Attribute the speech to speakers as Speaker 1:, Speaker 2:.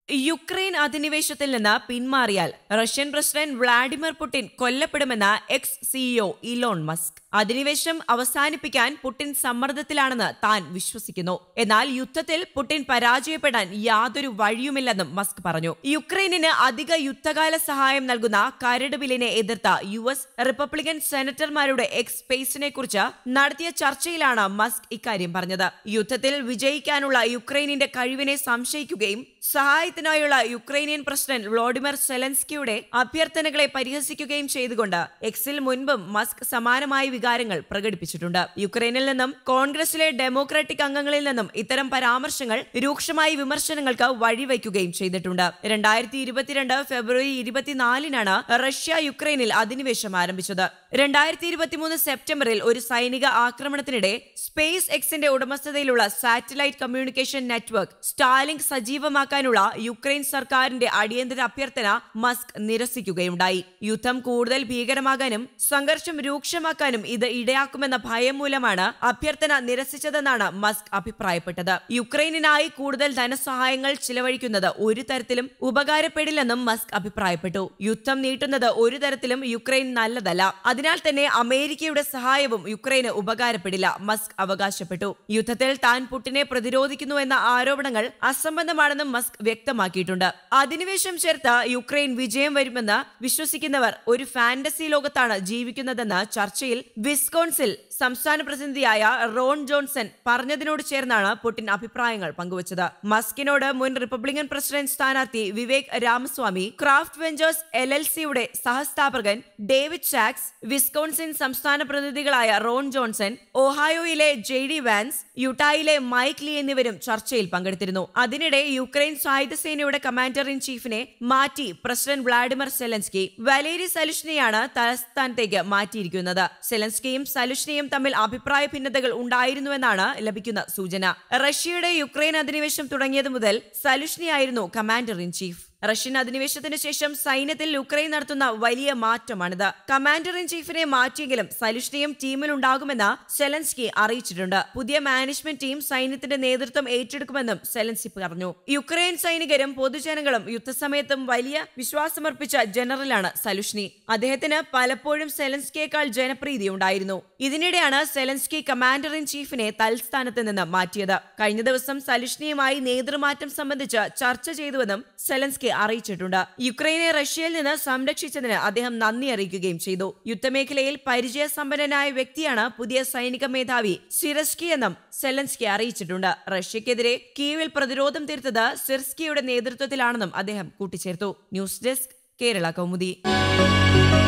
Speaker 1: Ukraine അധിനിവേശത്തിൽ നിന്ന് പിന്മാറിയാൽ റഷ്യൻ പ്രസിഡന്റ് വ്ളാഡിമിർ പുടിൻ കൊല്ലപ്പെടുമെന്ന് എക്സ് സിഇഒ ഇലോൺ മസ്ക്. അധിനിവേശം അവസാനിപ്പിക്കാൻ പുടിൻ സമ്മർദ്ദത്തിലാണെന്ന് താൻ വിശ്വസിക്കുന്നു. എന്നാൽ യുദ്ധത്തിൽ പുടിൻ പരാജയപ്പെടാൻ യാതൊരു വഴിയുമില്ലെന്നും മസ്ക് പറഞ്ഞു. യുക്രൈനിന് അധിക യുദ്ധകാല സഹായം നൽകുന്ന കരട് ബില്ലിനെ എതിർത്ത US റിപ്പബ്ലിക്കൻ സെനറ്റർമാരുടെ എക്സ് സ്പേസിനെ കുറിച്ച് നടത്തിയ ചർച്ചയിലാണ് മസ്ക് ഇക്കാര്യം പറഞ്ഞത്. യുദ്ധത്തിൽ വിജയിക്കാനുള്ള യുക്രൈനിന്റെ കഴിവിനെ സംശയിക്കുകയും സഹായത്തിനായുള്ള യുക്രൈനിയൻ പ്രസിഡന്റ് വ്ളോഡിമിർ സെലൻസ്കിയുടെ അഭ്യർത്ഥനകളെ പരിഹസിക്കുകയും ചെയ്തുകൊണ്ട് എക്സിൽ മുൻപും മസ്ക് സമാനമായ വികാരങ്ങൾ പ്രകടിപ്പിച്ചിട്ടുണ്ട്. യുക്രൈനിൽ നിന്നും കോൺഗ്രസിലെ ഡെമോക്രാറ്റിക് അംഗങ്ങളിൽ നിന്നും ഇത്തരം പരാമർശങ്ങൾ രൂക്ഷമായ വിമർശനങ്ങൾക്ക് വഴിവെക്കുകയും ചെയ്തിട്ടുണ്ട്. 2022 ഫെബ്രുവരി 24-നാണ് റഷ്യ യുക്രൈനിൽ അധിനിവേശം ആരംഭിച്ചത്. 2023 സെപ്റ്റംബറിൽ ഒരു സൈനിക ആക്രമണത്തിനിടെ സ്പേസ് എക്സിന്റെ ഉടമസ്ഥതയിലുള്ള സാറ്റലൈറ്റ് കമ്മ്യൂണിക്കേഷൻ നെറ്റ്വർക്ക് സ്റ്റാർലിങ്ക് സജീവമാക്കാനുള്ള യുക്രൈൻ സർക്കാരിന്റെ അടിയന്തര അഭ്യർത്ഥന മസ്ക് നിരസിക്കുകയുണ്ടായി. യുദ്ധം കൂടുതൽ ഭീകരമാകാനും സംഘർഷം രൂക്ഷമാക്കാനും ഇത് ഇടയാക്കുമെന്ന ഭയം മൂലമാണ് അഭ്യർത്ഥന നിരസിച്ചതെന്നാണ് മസ്ക് അഭിപ്രായപ്പെട്ടത്. യുക്രൈനിനായി കൂടുതൽ ധനസഹായങ്ങൾ ചിലവഴിക്കുന്നത് ഒരു തരത്തിലും ഉപകാരപ്പെടില്ലെന്നും മസ്ക് അഭിപ്രായപ്പെട്ടു. യുദ്ധം നീട്ടുന്നത് ഒരു തരത്തിലും യുക്രൈൻ നല്ലതല്ല. അതിനാൽ തന്നെ അമേരിക്കയുടെ സഹായവും യുക്രൈന് ഉപകാരപ്പെടില്ല, മസ്ക് അവകാശപ്പെട്ടു. യുദ്ധത്തിൽ താൻ പുടിനെ പ്രതിരോധിക്കുന്നുവെന്ന ആരോപണങ്ങൾ അസംബന്ധമാണെന്നും മസ്ക് വ്യക്തമാക്കിയിട്ടുണ്ട്. അധിനിവേശം ചേർത്ത് യുക്രൈൻ വിജയം വരുമെന്ന് വിശ്വസിക്കുന്നവർ ഒരു ഫാന്റസി ലോകത്താണ് ജീവിക്കുന്നതെന്ന് ചർച്ചയിൽ വിസ്കോൺസിൽ സംസ്ഥാന പ്രതിനിധിയായ റോൺ ജോൺസൺ പറഞ്ഞതിനോട് ചേർന്നാണ് പുടിൻ അഭിപ്രായങ്ങൾ പങ്കുവച്ചത്. മസ്കിനോട് മുൻ റിപ്പബ്ലിക്കൻ പ്രസിഡന്റ് സ്ഥാനാർത്ഥി വിവേക് രാമസ്വാമി, ക്രാഫ്റ്റ് വെഞ്ചേഴ്സ് LLCയുടെ സഹസ്ഥാപകൻ ഡേവിഡ് സാക്സ്, വിസ്കോൺസിൻ സംസ്ഥാന പ്രതിനിധികളായ റോൺ ജോൺസൺ, ഒഹായോയിലെ JD വാൻസ്, യുട്ടായിലെ മൈക്ക് ലീ എന്നിവരും ചർച്ചയിൽ പങ്കെടുത്തിരുന്നു. അതിനിടെ യുക്രൈൻ സായുധ സേനയുടെ കമാൻഡർ ഇൻ ചീഫിനെ മാറ്റി പ്രസിഡന്റ് വ്ളാഡിമിർ സെലൻസ്കി വലേരി സലുഷ്നെയാണ് തലസ്ഥാനത്തേക്ക് മാറ്റിയിരിക്കുന്നത്. സെലൻസ്കിയും സലുഷ്നെയും തമ്മിൽ അഭിപ്രായ ഭിന്നതകൾ ഉണ്ടായിരുന്നുവെന്നാണ് ലഭിക്കുന്ന സൂചന. റഷ്യയുടെ യുക്രൈൻ അധിനിവേശം തുടങ്ങിയത് മുതൽ സലുഷ്നിയായിരുന്നു കമാൻഡർ ഇൻ ചീഫ്. റഷ്യൻ അധിനിവേശത്തിന് ശേഷം സൈന്യത്തിൽ യുക്രൈൻ നടത്തുന്ന വലിയ മാറ്റമാണിത്. കമാൻഡർ ഇൻ ചീഫിനെ മാറ്റിയെങ്കിലും സലുഷ്നിയും ടീമിലുണ്ടാകുമെന്ന് സെലൻസ്കി അറിയിച്ചിട്ടുണ്ട്. പുതിയ മാനേജ്മെന്റ് ടീം സൈന്യത്തിന്റെ നേതൃത്വം ഏറ്റെടുക്കുമെന്നും സെലൻസ്കി പറഞ്ഞു. യുക്രൈൻ സൈനികരും പൊതുജനങ്ങളും യുദ്ധസമയത്തും വലിയ വിശ്വാസമർപ്പിച്ച ജനറലാണ് സലുഷ്നി. അദ്ദേഹത്തിന് പലപ്പോഴും സെലൻസ്കിയേക്കാൾ ജനപ്രീതി ഉണ്ടായിരുന്നു. ഇതിനിടെയാണ് സെലൻസ്കി കമാൻഡർ ഇൻ ചീഫിനെ തൽസ്ഥാനത്ത് നിന്ന് മാറ്റിയത്. കഴിഞ്ഞ ദിവസം സലുഷ്നിയുമായി നേതൃമാറ്റം സംബന്ധിച്ച് ചർച്ച ചെയ്തുവെന്നും സെലൻസ്കി അറിയിച്ചിട്ടുണ്ട്. യുക്രൈനെ റഷ്യയിൽ നിന്ന് സംരക്ഷിച്ചതിന് അദ്ദേഹം നന്ദി അറിയിക്കുകയും ചെയ്തു. യുദ്ധമേഖലയിൽ പരിചയസമ്പന്നനായ വ്യക്തിയാണ് പുതിയ സൈനിക മേധാവി സിർസ്കി എന്നും സെലൻസ്കി അറിയിച്ചിട്ടുണ്ട്. റഷ്യക്കെതിരെ കീവിൽ പ്രതിരോധം തീർത്തത് സിർസ്കിയുടെ നേതൃത്വത്തിലാണെന്നും അദ്ദേഹം കൂട്ടിച്ചേർത്തു. News desk, Kerala Kaumudi.